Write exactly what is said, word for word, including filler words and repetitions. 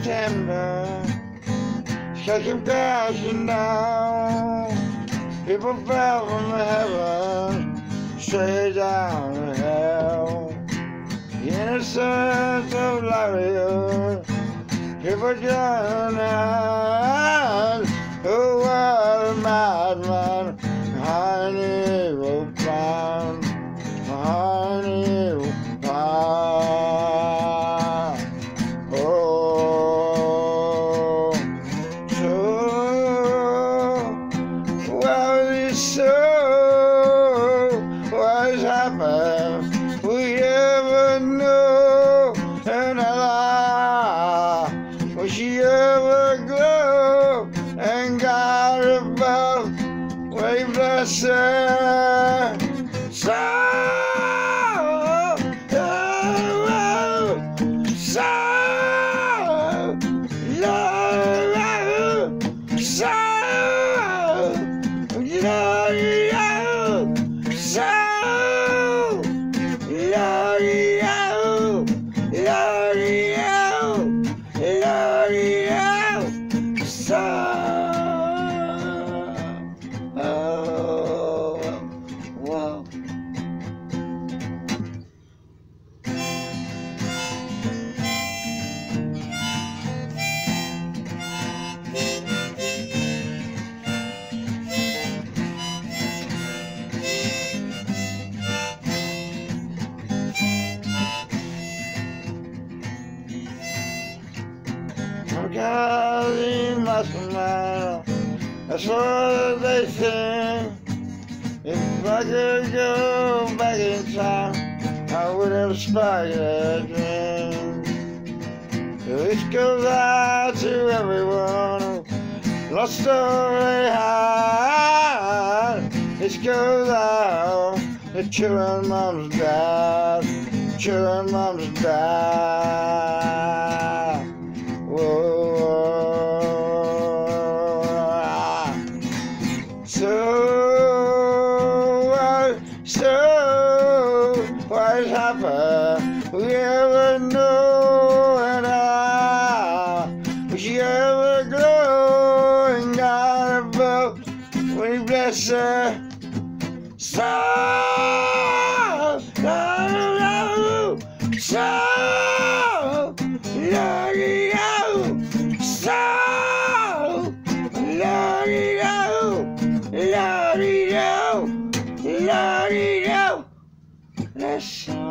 September, skies came crashing down. People fell from heaven, straight down to hell. The innocence of livelihood, people drown out. Oh, what a madman, behind evil plan, behind evil plan. Oh, so, well, it's so, what has happened, we never know, and Allah, will she ever glow, and God above, we bless her. So, oh, so, love, so, love, so, God, he mustn't matter. That's what they think. If I could go back in time, I would have spied a dream. So this goes out to everyone who lost all they had. This goes out to children, moms, dad, children, moms, dad. Whoa. So, uh, so, what has happened? We never know, and I, will she ever glow, and God above, we bless her. So, so, so, lucky you, so, lucky you, lucky you, lucky you, let's